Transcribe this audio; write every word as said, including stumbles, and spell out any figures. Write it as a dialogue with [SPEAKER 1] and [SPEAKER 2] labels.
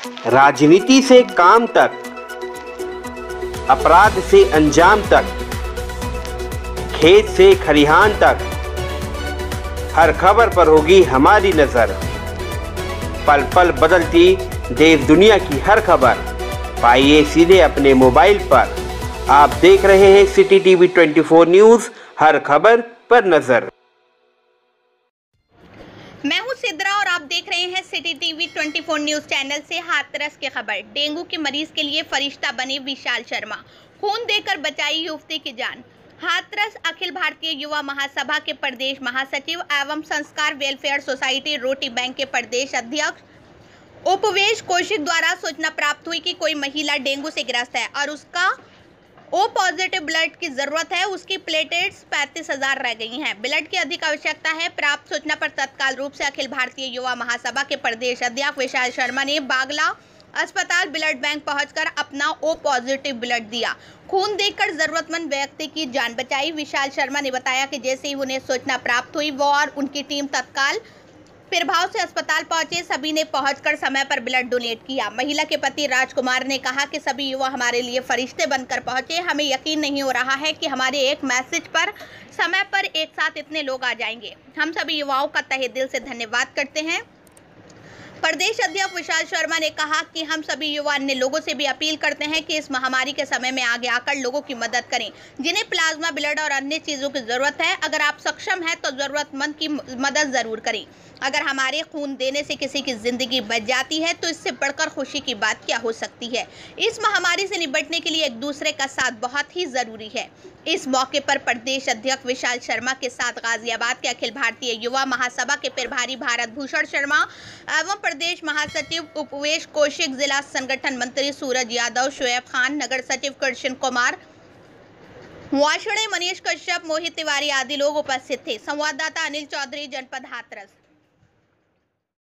[SPEAKER 1] राजनीति से काम तक, अपराध से अंजाम तक, खेत से खरिहान तक, हर खबर पर होगी हमारी नजर। पल पल बदलती देश दुनिया की हर खबर पाइए सीधे अपने मोबाइल पर। आप देख रहे हैं सिटी टीवी चौबीस न्यूज, हर खबर पर नजर।
[SPEAKER 2] मैं हूं सिद्रा और आप देख रहे हैं सिटी टीवी चौबीस न्यूज चैनल से हाथरस की खबर। डेंगू के मरीज के लिए फरिश्ता बने विशाल शर्मा, खून देकर बचाई युवती की जान। हाथरस अखिल भारतीय युवा महासभा के प्रदेश महासचिव एवं संस्कार वेलफेयर सोसाइटी रोटी बैंक के प्रदेश अध्यक्ष उपवेश कौशिक द्वारा सूचना प्राप्त हुई कि कोई महिला डेंगू से ग्रस्त है और उसका ओ पॉजिटिव ब्लड की जरूरत है। उसकी प्लेटलेट्स पैंतीस हजार रह गई हैं। ब्लड की अधिक आवश्यकता है। प्राप्त सूचना पर तत्काल रूप से अखिल भारतीय युवा महासभा के प्रदेश अध्यक्ष विशाल शर्मा ने बागला अस्पताल ब्लड बैंक पहुंचकर अपना ओ पॉजिटिव ब्लड दिया। खून देकर जरूरतमंद व्यक्ति की जान बचाई। विशाल शर्मा ने बताया कि जैसे ही उन्हें सूचना प्राप्त हुई वो और उनकी टीम तत्काल प्रभाव से अस्पताल पहुंचे। सभी ने पहुंचकर समय पर ब्लड डोनेट किया। महिला के पति राजकुमार ने कहा कि सभी युवा हमारे लिए फरिश्ते बनकर पहुंचे। हमें यकीन नहीं हो रहा है कि हमारे एक मैसेज पर समय पर एक साथ इतने लोग आ जाएंगे। हम सभी युवाओं का तहे दिल से धन्यवाद करते हैं। प्रदेश अध्यक्ष विशाल शर्मा ने कहा कि हम सभी युवा अन्य लोगों से भी अपील करते हैं कि इस महामारी के समय में आगे आकर लोगों की मदद करें जिन्हें प्लाज्मा ब्लड और अन्य चीजों की जरूरत है। अगर आप सक्षम हैं तो जरूरतमंद की मदद जरूर करें। अगर हमारे खून देने से किसी की जिंदगी बच जाती है तो इससे बढ़कर खुशी की बात क्या हो सकती है। इस महामारी से निपटने के लिए एक दूसरे का साथ बहुत ही जरूरी है। इस मौके पर प्रदेश अध्यक्ष विशाल शर्मा के साथ गाजियाबाद के अखिल भारतीय युवा महासभा के प्रभारी भारत भूषण शर्मा एवं प्रदेश महासचिव उपवेश कौशिक, जिला संगठन मंत्री सूरज यादव, शोएब खान, नगर सचिव कृष्ण कुमार वाशड़े, मनीष कश्यप, मोहित तिवारी आदि लोग उपस्थित थे। संवाददाता अनिल चौधरी, जनपद हाथरस।